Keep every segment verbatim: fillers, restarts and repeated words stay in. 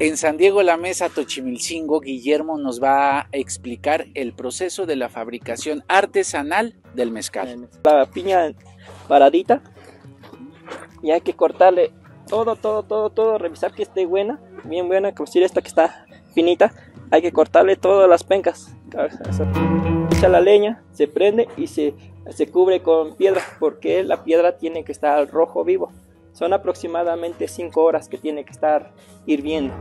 En San Diego La Mesa, Tochimilcingo, Guillermo nos va a explicar el proceso de la fabricación artesanal del mezcal. La piña paradita y hay que cortarle todo, todo, todo, todo, revisar que esté buena, bien buena, como si esta que está finita, hay que cortarle todas las pencas. Echa la leña, se prende y se, se cubre con piedra, porque la piedra tiene que estar al rojo vivo. Son aproximadamente cinco horas que tiene que estar hirviendo.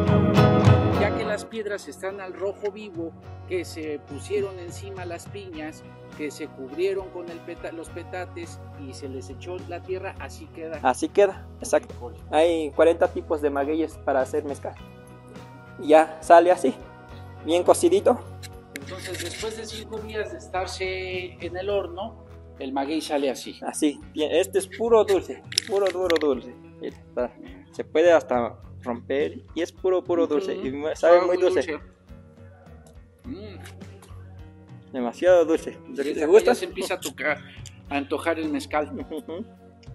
Ya que las piedras están al rojo vivo, que se pusieron encima las piñas, que se cubrieron con el peta, los petates y se les echó la tierra, así queda. Así queda, exacto. Hay cuarenta tipos de magueyes para hacer mezcal. Ya sale así, bien cocidito. Entonces, después de cinco días de estarse en el horno, el maguey sale así. Así, bien. Este es puro dulce, puro duro dulce. Mira, se puede hasta romper y es puro puro dulce. Uh-huh. Y sabe muy dulce. dulce. Mm. Demasiado dulce. ¿Te gusta? Ya se empieza a tocar, a antojar el mezcal. Uh-huh.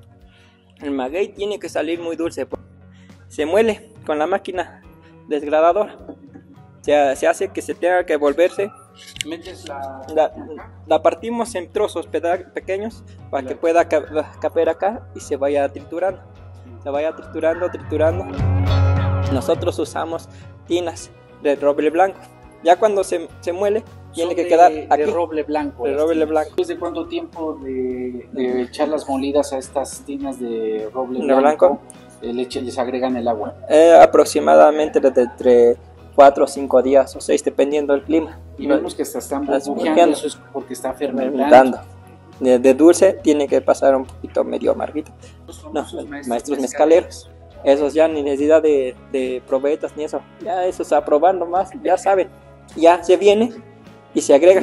El maguey tiene que salir muy dulce. Se muele con la máquina desgradadora. Se, se hace que se tenga que volverse. Metes la... La, la partimos en trozos pequeños para que pueda caber acá y se vaya triturando. Se vaya triturando, triturando. Nosotros usamos tinas de roble blanco. Ya cuando se, se muele, tiene que de, quedar aquí. De roble blanco. De roble blanco. ¿Después de cuánto tiempo de, de echar las molidas a estas tinas de roble blanco, blanco leche, les agregan el agua? Eh, aproximadamente desde entre cuatro o cinco días o seis, dependiendo del clima. Y vemos que se están burbujeando, eso es porque está fermentando. fermentando. De, de dulce tiene que pasar un poquito medio amarguito. No, maestros, maestros mezcaleros. Esos ya ni necesidad de, de probetas ni eso. Ya eso está probando más, ya saben. Ya se viene y se agrega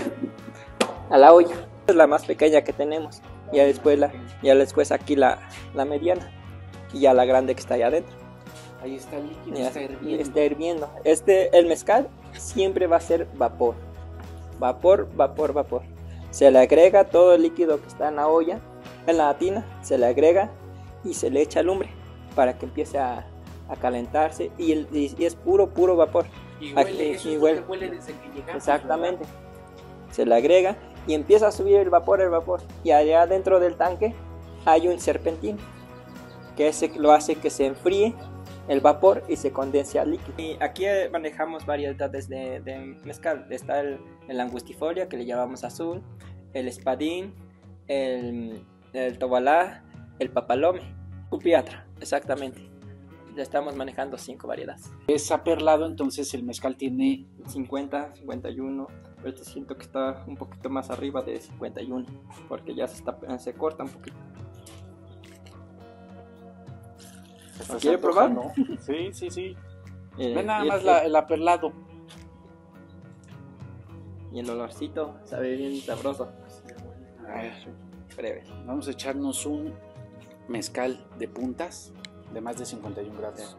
a la olla. Es la más pequeña que tenemos. Ya después, la, ya después aquí la, la mediana y ya la grande que está allá adentro. Ahí está el líquido, ya, está hirviendo. Está hirviendo. Este, el mezcal siempre va a ser vapor. Vapor, vapor, vapor. Se le agrega todo el líquido que está en la olla, en la tina, se le agrega y se le echa lumbre para que empiece a, a calentarse y, el, y, y es puro, puro vapor. Y huele, Aquí, eso y huele. huele desde que llegamos. Exactamente. ¿Verdad? Se le agrega y empieza a subir el vapor, el vapor. Y allá dentro del tanque hay un serpentín que ese lo hace que se enfríe el vapor y se condense al líquido. Y aquí manejamos variedades de, de mezcal. Está el, el angustifolia, que le llamamos azul, el espadín, el, el tobalá, el papalome, cupiatra, exactamente. Ya estamos manejando cinco variedades. Es aperlado, entonces el mezcal tiene cincuenta, cincuenta y uno, pero este siento que está un poquito más arriba de cincuenta y uno, porque ya se, está, se corta un poquito. ¿Quiere probar? ¿No? Sí, sí, sí. Eh, Ve nada más el, la, el aperlado. Y el olorcito sabe bien sabroso. A ver, breve. Vamos a echarnos un mezcal de puntas de más de cincuenta y un grados.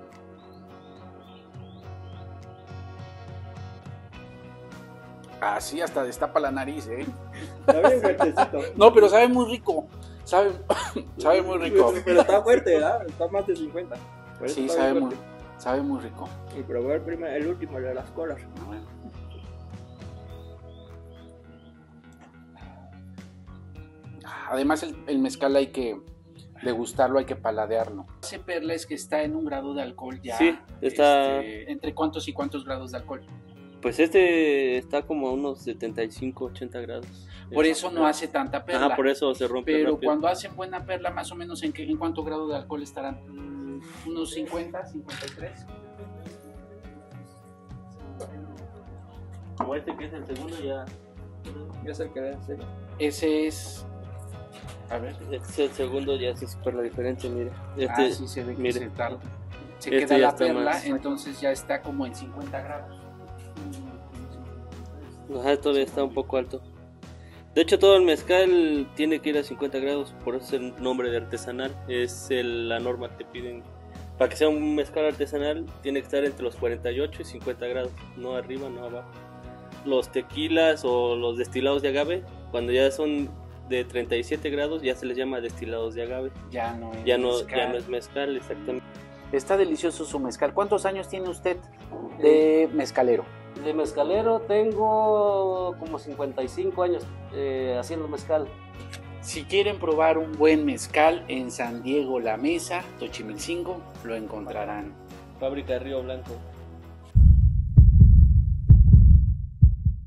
Así hasta destapa la nariz, ¿eh? Está bien fuertecito. No, pero sabe muy rico. Sabe, sabe muy rico. Pero está fuerte, ¿verdad? Está más de cincuenta. Sí, sabe muy, sabe muy rico. Y probé el, primer, el último, el de las colas. Bueno. Además, el, el mezcal hay que degustarlo, hay que paladearlo. Ese perla es que está en un grado de alcohol ya. Sí, está... Este, ¿entre cuántos y cuántos grados de alcohol? Pues este está como a unos setenta y cinco, ochenta grados. Por eso no hace tanta perla. Ajá, por eso se rompe Pero rápido. Cuando hacen buena perla, más o menos ¿en, qué, en cuánto grado de alcohol estarán? ¿Unos cincuenta, cincuenta y tres? O este que es el segundo ya... Ya es el que es, sí. Ese es... A ver. Este es el segundo, ya se super la diferencia, mire. Este, ah, sí, se ve que mire. se tarda. Se Este queda ya la está perla, más... entonces ya está como en cincuenta grados. Ajá, todavía está un poco alto. De hecho, todo el mezcal tiene que ir a cincuenta grados, por eso es el nombre de artesanal. Es el, la norma que piden. Para que sea un mezcal artesanal, tiene que estar entre los cuarenta y ocho y cincuenta grados, no arriba, no abajo. Los tequilas o los destilados de agave, cuando ya son de treinta y siete grados, ya se les llama destilados de agave. Ya no es ya no, mezcal. Ya no es mezcal, exactamente. Está delicioso su mezcal. ¿Cuántos años tiene usted de mezcalero? De mezcalero tengo como cincuenta y cinco años eh, haciendo mezcal. Si quieren probar un buen mezcal en San Diego La Mesa, Tochimilcingo, lo encontrarán. Fábrica de Río Blanco.